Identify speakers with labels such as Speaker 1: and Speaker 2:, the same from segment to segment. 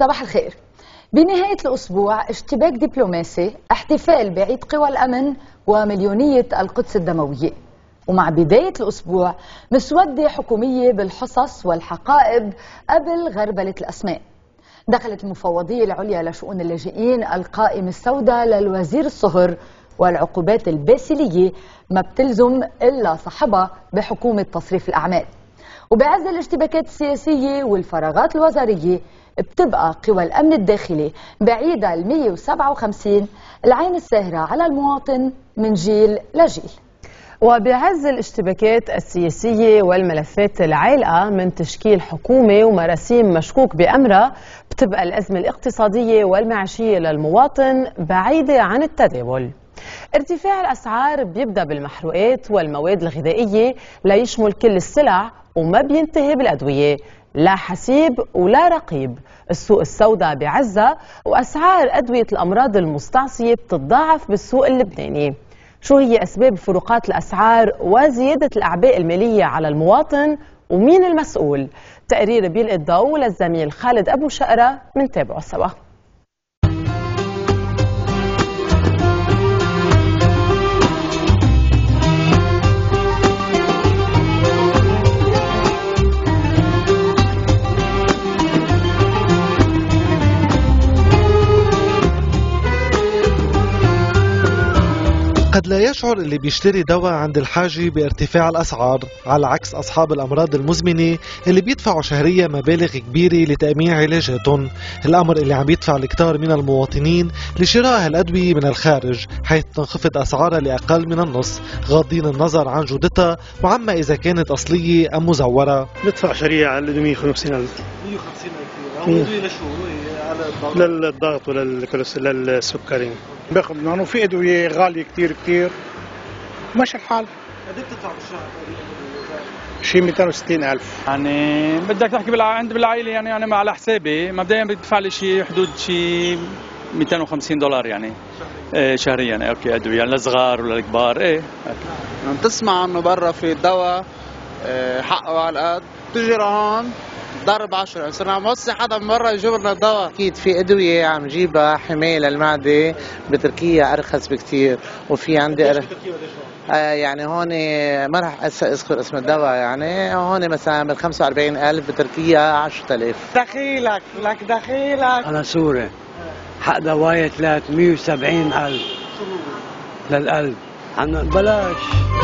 Speaker 1: صباح الخير. بنهاية الأسبوع اشتباك دبلوماسي، احتفال بعيد قوى الأمن ومليونية القدس الدموية. ومع بداية الأسبوع مسودة حكومية بالحصص والحقائب قبل غربلة الأسماء. دخلت المفوضية العليا لشؤون اللاجئين القائمة السوداء للوزير الصهر، والعقوبات الباسلية ما بتلزم إلا صاحبها بحكومة تصريف الأعمال. وبعز الاشتباكات السياسية والفراغات الوزارية بتبقى قوى الأمن الداخلي بعيدة 157 العين الساهرة على المواطن من جيل لجيل.
Speaker 2: وبعز الاشتباكات السياسية والملفات العالقة من تشكيل حكومة ومراسيم مشكوك بأمرها، بتبقى الأزمة الاقتصادية والمعيشية للمواطن بعيدة عن التداول. ارتفاع الأسعار بيبدأ بالمحروقات والمواد الغذائية ليشمل كل السلع، وما بينتهي بالأدوية، لا حسيب ولا رقيب. السوق السوداء بعزة، وأسعار أدوية الأمراض المستعصية بتتضاعف بالسوق اللبناني. شو هي أسباب فروقات الأسعار وزيادة الأعباء المالية على المواطن، ومين المسؤول؟ تقرير بيلقي الضوء للزميل خالد أبو شقرة، منتابعه سوا.
Speaker 3: قد لا يشعر اللي بيشتري دواء عند الحاجة بارتفاع الأسعار، على عكس أصحاب الأمراض المزمنة اللي بيدفعوا شهريا مبالغ كبيرة لتأمين علاجاتهم، الأمر اللي عم يدفع الكثار من المواطنين لشراء الأدوية من الخارج، حيث تنخفض أسعارها لأقل من النص، غاضين النظر عن جودتها وعما إذا كانت أصلية أم مزورة.
Speaker 4: ندفع شريعة على الأدوية 150,000. 150,000 لشو؟ للضغط وللسكري. باخذ لانه في ادويه غاليه كثير كثير، ماشي الحال. قد ايه بتدفع بالشهر تقريبا؟ شيء 260,000.
Speaker 5: يعني بدك تحكي عندي بالعائله، يعني انا على حسابي مبدئيا بدفع لي شيء حدود شيء $250 يعني شهريا. اوكي ادويه يعني للصغار ولا الكبار. ايه
Speaker 6: عم تسمع انه برا في دواء حقه على القد، تجي لهون ضرب 10. صرنا عم نوصي حدا من برا يجيب لنا دواء. اكيد في ادويه عم جيبها حمايه للمعده بتركيا ارخص بكثير، وفي عندي يعني هون ما راح اذكر اسم الدواء، يعني هون مثلا من 45,000 بتركيا 10,000.
Speaker 7: دخيلك لك دخيلك.
Speaker 8: انا سوري حق دواية 370,000 للقلب. عم بلاش.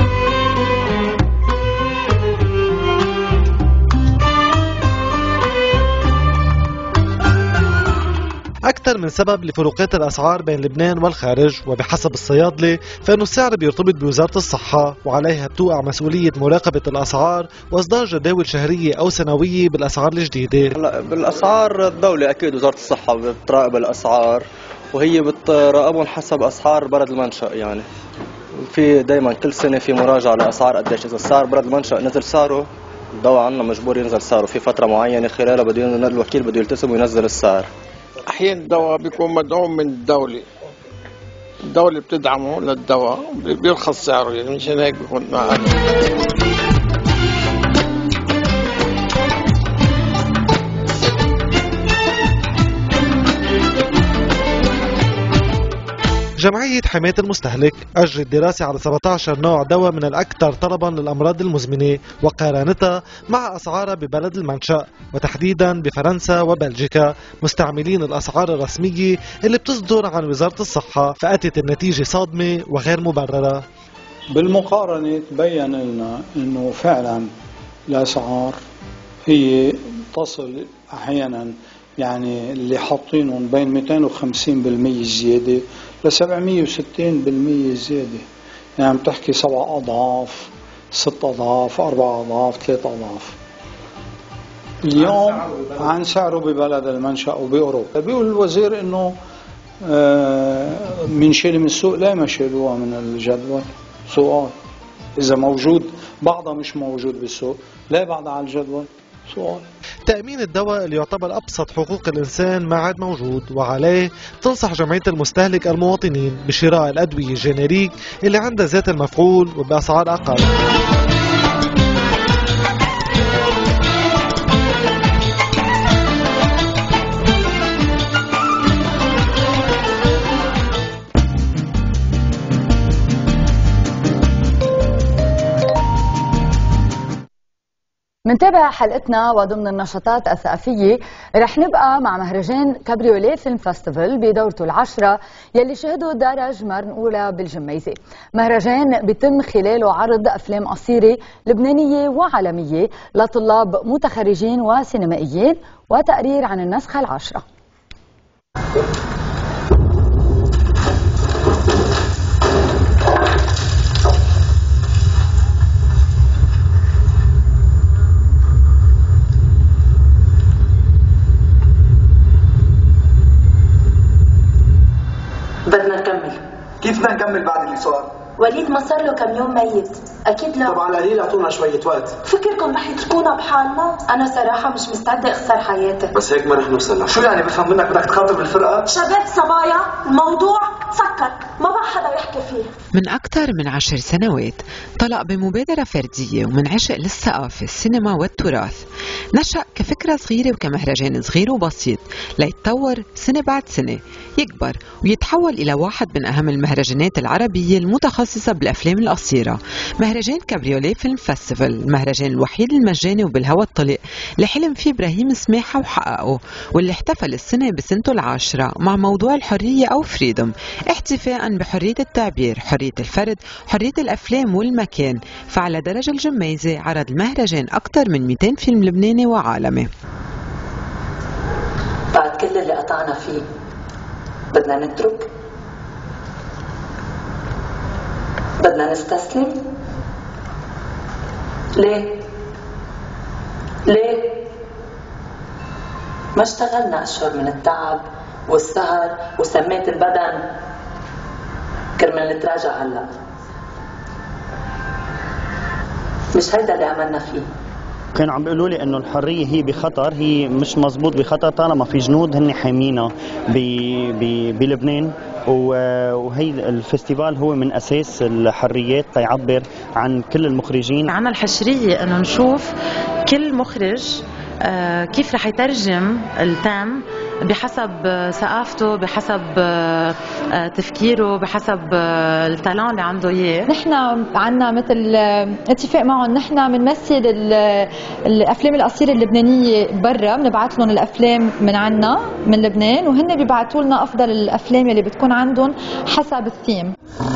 Speaker 3: أكثر من سبب لفروقات الأسعار بين لبنان والخارج، وبحسب الصيادلة فإنه السعر بيرتبط بوزارة الصحة، وعليها بتوقع مسؤولية مراقبة الأسعار وإصدار جداول شهرية أو سنوية بالأسعار الجديدة.
Speaker 9: هلا بالأسعار الدولة أكيد وزارة الصحة بتراقب الأسعار، وهي بتراقبهم حسب أسعار بلد المنشأ. يعني في دايما كل سنة في مراجعة لأسعار قديش. إذا السعر بلد المنشأ نزل سعره، الدواء عنا مجبور ينزل سعره في فترة معينة خلالها الوكيل بده يلتزم وينزل السعر.
Speaker 7: احيانا الدواء بيكون مدعوم من الدولة بتدعمه للدواء بيرخص سعره، يعني مشان هيك بيكون معنا.
Speaker 3: جمعية حماية المستهلك أجرت دراسة على 17 نوع دواء من الأكثر طلبا للأمراض المزمنة، وقارنتها مع أسعارها ببلد المنشأ، وتحديدا بفرنسا وبلجيكا، مستعملين الأسعار الرسمية اللي بتصدر عن وزارة الصحة، فأتت النتيجة صادمة وغير مبررة.
Speaker 10: بالمقارنة تبين لنا أنه فعلا الأسعار هي تصل أحيانا، يعني اللي حاطينهم بين 250% زيادة ل 760% زيادة، يعني عم تحكي 7 أضعاف 6 أضعاف 4 أضعاف 3 أضعاف اليوم عن سعره ببلد المنشأ وبأوروبا. بيقول الوزير إنه منشيل من السوق. لا ما شيلوها من الجدول. سؤال إذا موجود بعضها مش موجود بالسوق، لا بعضها على الجدول. سؤال.
Speaker 3: تأمين الدواء اللي يعتبر أبسط حقوق الإنسان ما عاد موجود، وعليه تنصح جمعية المستهلك المواطنين بشراء الأدوية الجينيريك اللي عندها ذات المفعول وبأسعار أقل.
Speaker 1: منتابع حلقتنا وضمن النشاطات الثقافية رح نبقى مع مهرجان كابريوليه فيلم فاستيفال بدورته العشرة يلي شهده درج مرنقولة بالجميزة. مهرجان بيتم خلاله عرض أفلام قصيرة لبنانية وعالمية لطلاب متخرجين وسينمائيين وتقرير عن النسخة العاشرة.
Speaker 11: بدنا نكمل.
Speaker 12: كيف بدنا نكمل بعد اللي صار؟
Speaker 11: وليد ما صار له كم يوم ميت، اكيد لا.
Speaker 12: طب على القليل اعطونا شوية وقت.
Speaker 11: فكركم رح يتركونا بحالنا؟ انا صراحة مش مستعدة اخسر حياتي.
Speaker 12: بس هيك ما رح نوصل لها. شو يعني بفهم منك بدك تخاطر بالفرقة؟
Speaker 11: شباب صبايا، الموضوع سكر، ما بقى حدا يحكي فيه.
Speaker 13: من أكثر من 10 سنوات طلع بمبادرة فردية ومن عشق للثقافة، السينما والتراث. نشأ كفكرة صغيرة وكمهرجان صغير وبسيط ليتطور سنة بعد سنة، يكبر ويتحول إلى واحد من أهم المهرجانات العربية المتخصصة بالأفلام القصيرة. مهرجان كابريوليه فيلم فاستيفال، المهرجان الوحيد المجاني وبالهوى الطلق اللي حلم فيه إبراهيم سماحة وحققه، واللي احتفل السنة بسنته العاشرة مع موضوع الحرية أو فريدوم، احتفاء بحرية التعبير، حرية الفرد، حرية الأفلام والمكان. فعلى درج الجميزة عرض المهرجان أكثر من 200 فيلم لبناني وعالمي.
Speaker 11: بعد كل اللي قطعنا فيه بدنا نترك؟ بدنا نستسلم؟ ليه؟ ما اشتغلنا أشهر من التعب والسهر وسميت البدن كرمال نتراجع هلا. مش هيدا اللي عملنا فيه.
Speaker 14: كانوا عم بيقولوا لي انه الحريه هي بخطر، هي مش مزبوط بخطر طالما في جنود هن حامينا بلبنان، وهي الفستيفال هو من اساس الحريات تيعبر عن كل المخرجين.
Speaker 15: عنا الحشريه انه نشوف كل مخرج كيف رح يترجم التام بحسب ثقافته، بحسب تفكيره، بحسب التالون اللي عنده اياه.
Speaker 16: نحن عنا مثل اتفاق معهم، نحن بنمثل الافلام القصيره اللبنانيه برا، بنبعث لهم الافلام من عنا من لبنان، وهن بيبعثوا لنا افضل الافلام اللي بتكون عندهم حسب الثيم.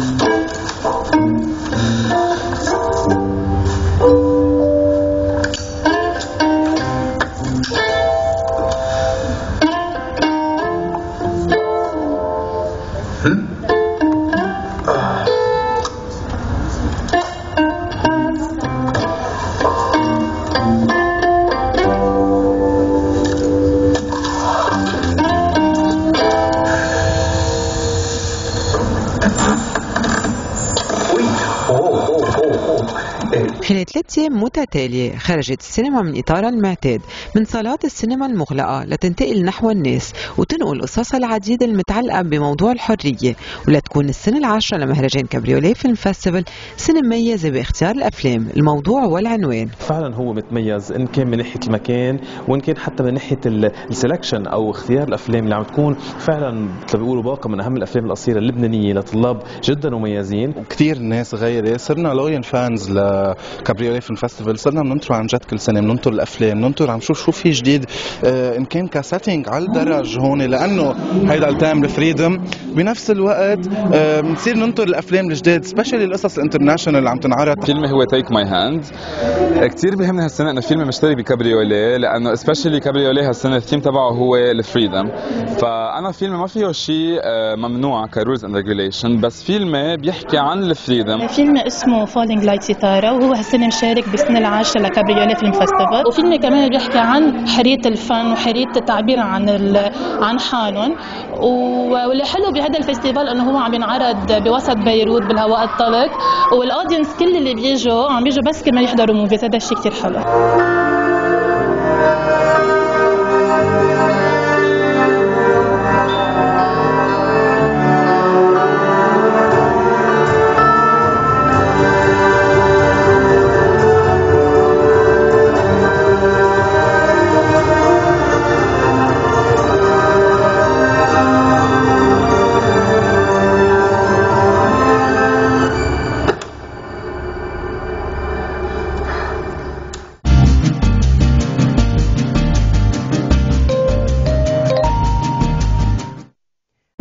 Speaker 13: خلال 3 أيام متتالية خرجت السينما من إطارها المعتاد، من صالات السينما المغلقة لتنتقل نحو الناس وتنقل قصصها العديدة المتعلقة بموضوع الحرية، ولتكون السنة العاشرة لمهرجان كابريوليه فيلم فاستيفال سنة مميزة باختيار الأفلام، الموضوع والعنوان.
Speaker 17: فعلا هو متميز إن كان من ناحية المكان وإن كان حتى من ناحية السلكشن أو اختيار الأفلام اللي عم تكون فعلا مثل ما بيقولوا باقة من أهم الأفلام القصيرة اللبنانية لطلاب جدا مميزين.
Speaker 18: كثير ناس غيري صرنا لويال فانز كابريوليه فيلم فاستيفال، صرنا بننطر عن جد كل سنه، بننطر الافلام، بننطر عم نشوف شو في جديد ان كان كسيتنج على الدرج هون، لانه هيدا التايم الفريدم، بنفس الوقت بنصير ننطر الافلام الجديد، سبيشلي القصص الانترناشونال اللي عم تنعرض.
Speaker 19: فيلمي هو تيك ماي هاند، كثير بيهمني هالسنه انه فيلمي مشترك بكابريوليه، لانه سبيشلي كابريوليه هالسنه الثيم تبعه هو الفريدم، فانا فيلمي ما فيه شيء ممنوع كرولز اند ريجوليشن، بس فيلمي بيحكي عن الفريدم.
Speaker 20: فيلمي اسمه فولينج لايك ستاره، وهو هالسنه مشارك بالسنه العاشره لكابريوليه فيلم فاستيفال، وفيلمي كمان بيحكي عن حريه الفن وحريه التعبير عن حالهم، واللي حلو بهذا الفستيفال انه هو عم ينعرض بوسط بيروت بالهواء الطلق، والاودينس كل اللي بيجوا عم بيجوا بس كمان يحضروا موفيز، هذا الشيء كثير حلو.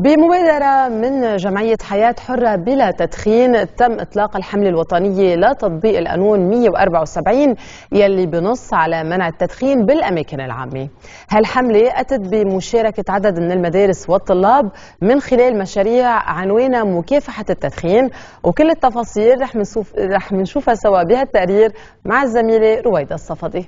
Speaker 2: بمبادرة من جمعية حياة حرة بلا تدخين تم إطلاق الحملة الوطنية لتطبيق القانون 174 يلي بنص على منع التدخين بالأماكن العامة. هالحملة أتت بمشاركة عدد من المدارس والطلاب من خلال مشاريع عنوانها مكافحة التدخين، وكل التفاصيل رح نشوفها سوا بهالتقرير مع الزميلة رويدة الصفدي.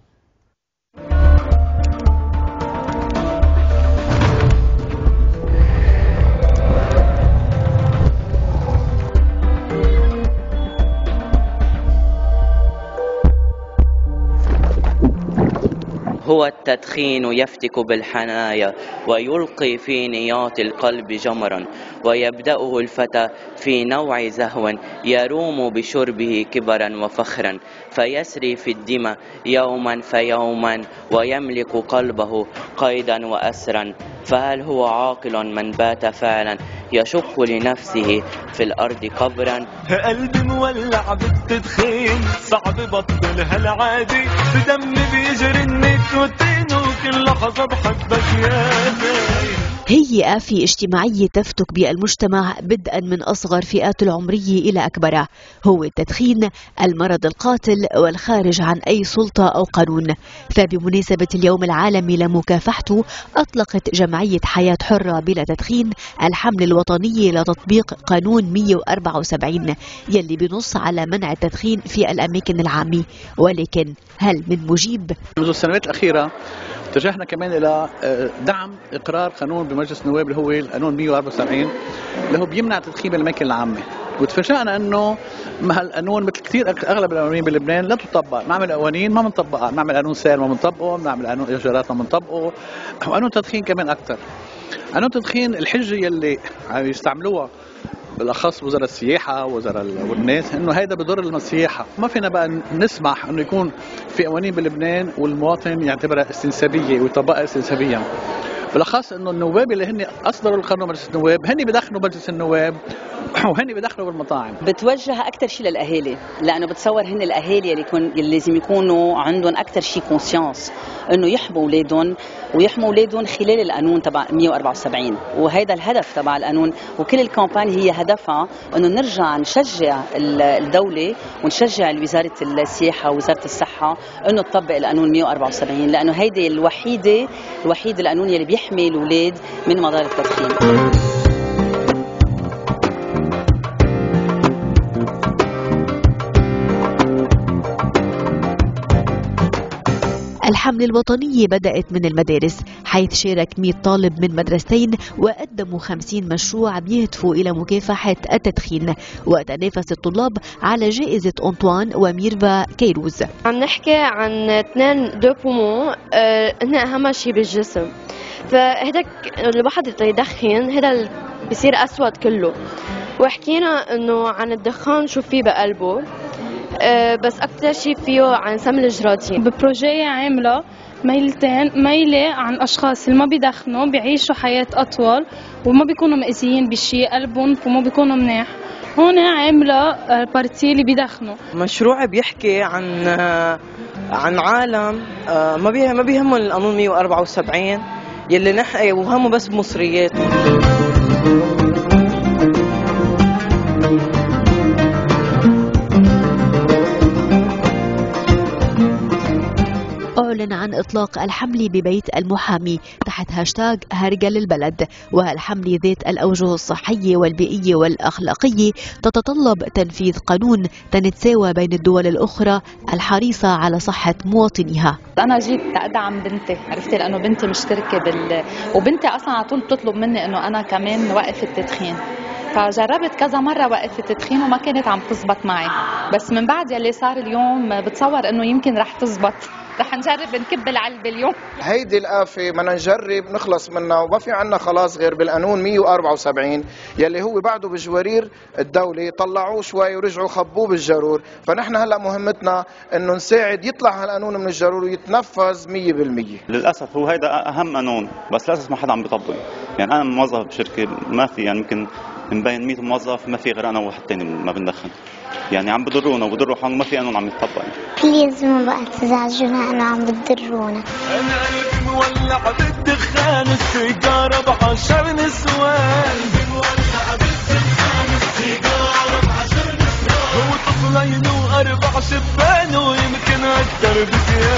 Speaker 21: هو التدخين يفتك بالحنايا ويلقي في نيات القلب جمرا، ويبدأه الفتى في نوع زهو يروم بشربه كبرا وفخرا، فيسري في الدماء يوما فيوما ويملك قلبه قيدا وأسرا. فهل هو عاقل من بات فعلا يشق لنفسه في الأرض قبرا؟
Speaker 22: قلبي مولع بالتدخين صعب بطلها العادي، بدمي بيجري النيكوتين وكل لحظة بحبك يا زين.
Speaker 23: هي آفة اجتماعية تفتك بالمجتمع بدءا من أصغر فئات العمرية إلى أكبرها. هو التدخين المرض القاتل والخارج عن أي سلطة أو قانون. فبمناسبة اليوم العالمي لمكافحته أطلقت جمعية حياة حرة بلا تدخين الحملة الوطنية لتطبيق قانون 174 يلي بنص على منع التدخين في الأماكن العامة. ولكن هل من مجيب؟
Speaker 24: منذ السنوات الأخيرة اتجهنا كمان إلى دعم إقرار قانون بمجلس النواب اللي هو القانون 174 اللي هو بيمنع التدخين بالأماكن العامة، وتفاجأنا أنه هالقانون مثل كثير أغلب القوانين بلبنان لا تطبق. نعمل قوانين ما بنطبقها، نعمل قانون سير ما بنطبقه، نعمل قانون إيجارات ما بنطبقه، وقانون التدخين كمان أكثر. قانون التدخين الحجة يلي يستعملوها بالاخص وزراء السياحه والناس انه هيدا بضر السياحه، ما فينا بقى نسمح انه يكون في قوانين بلبنان والمواطن يعتبرها استنسابيه ويطبقها استنسابيا. بالاخص انه النواب اللي هن اصدروا القانون مجلس النواب هن بدخلوا مجلس النواب وهن بدخلوا بالمطاعم.
Speaker 25: بتوجه اكثر شيء للاهالي، لانه بتصور هن الاهالي اللي لازم يكونوا عندهم اكثر شيء كونسيانس انه يحموا اولادهم ويحموا اولادهم خلال القانون تبع 174، وهذا الهدف تبع القانون. وكل الكامباني هي هدفها انه نرجع نشجع الدوله ونشجع وزاره السياحه ووزاره الصحه انه تطبق القانون 174، لانه هيدي الوحيد القانون يلي بيحمي الاولاد من مضار التدخين.
Speaker 23: الحملة الوطنية بدأت من المدارس، حيث شارك 100 طالب من مدرستين وقدموا 50 مشروع بيهدفوا إلى مكافحة التدخين. وتنافس الطلاب على جائزة أنطوان وميرفا كيروز.
Speaker 26: عم نحكي عن 2 دو بومون، هن أهم شيء بالجسم. فهداك الواحد يدخن هذا بصير أسود كله، وحكينا إنه عن الدخان شو فيه بقلبه، بس أكتر شيء فيه عن سم الجرادين.
Speaker 20: ببروجيه عاملة ميلة عن أشخاص اللي ما بيدخنوا بيعيشوا حياة أطول وما بيكونوا مأذيين بشيء قلبهم وما بيكونوا مناح. هون عاملة بارتي اللي بيدخنوا.
Speaker 27: مشروع بيحكي عن عالم ما بيهمهم القانون 174 يلي نحكي وهمه بس بمصرياتهم.
Speaker 23: أعلن عن إطلاق الحملة ببيت المحامي تحت هاشتاغ هرجل البلد. وهالحملة ذات الأوجه الصحية والبيئية والأخلاقية تتطلب تنفيذ قانون تنتساوى بين الدول الأخرى الحريصة على صحة مواطنيها.
Speaker 28: أنا جيت أدعم بنتي، عرفتي، لأنه بنتي مشتركة وبنتي أصلا على طول بتطلب مني إنه أنا كمان وقف التدخين، فجربت كذا مرة وقف التدخين وما كانت عم تزبط معي، بس من بعد يلي صار اليوم بتصور إنه يمكن رح تزبط. رح نجرب نكب العلبة اليوم.
Speaker 29: هيدي الآفة بدنا نجرب نخلص منها، وما في عنا خلاص غير بالقانون 174 يلي هو بعده بجوارير الدولة طلعوه شوي ورجعوا خبوه بالجرور. فنحن هلا مهمتنا انه نساعد يطلع هالقانون من الجرور ويتنفذ 100%.
Speaker 30: للاسف هو هيدا اهم قانون، بس للاسف ما حدا عم بيطبقه. يعني انا موظف بشركة ما في، يعني يمكن من بين 100 موظف ما في غير انا وواحد ثاني ما بندخن. يعني عم بضرونا وبضروا حالهم، ما في قانون عم يتطبق.
Speaker 31: بليز ما بقى تزعجونا، انا عم بتضرونا.
Speaker 22: انا قلبي مولع بالدخان، السيجاره ب10 نسوان. بزيادة